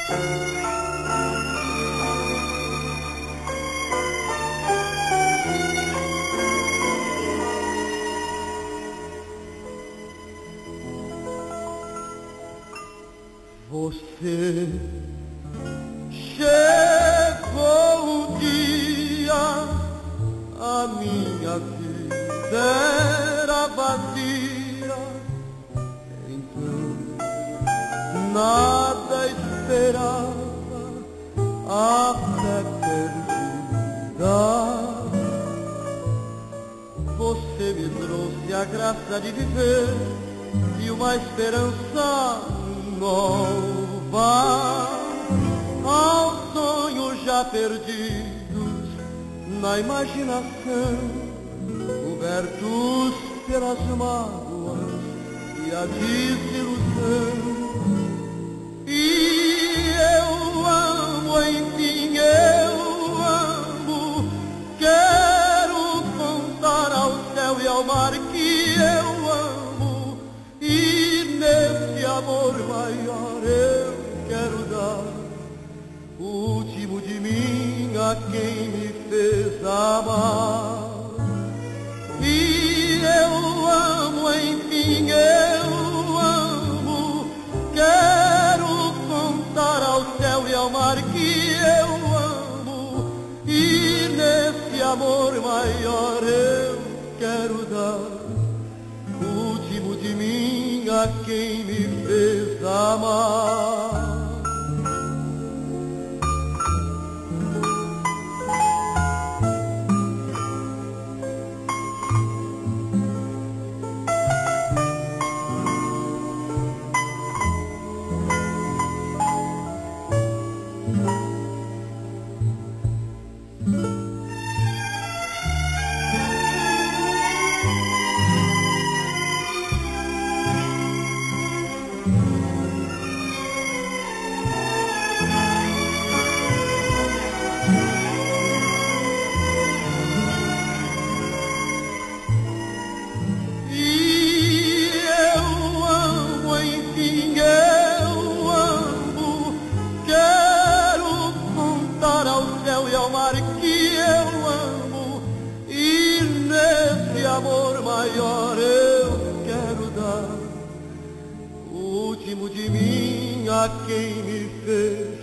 Você chegou o dia, a minha vida era vazia, então nada esperava, a fé perdida. Você me trouxe a graça de viver e uma esperança nova aos sonhos já perdidos na imaginação, cobertos pelas mágoas e a desilusão. E eu amo, enfim eu amo, quero contar ao céu e ao mar que eu amo, e nesse amor maior eu quero dar o último de mim a quem me fez amar. E eu amo, enfim eu amo, quero contar ao céu e ao mar que eu amo, e nesse amor maior eu quero dar o último de mim a quem me fez amar. Que eu amo, e nesse amor maior eu quero dar o último de mim a quem me fez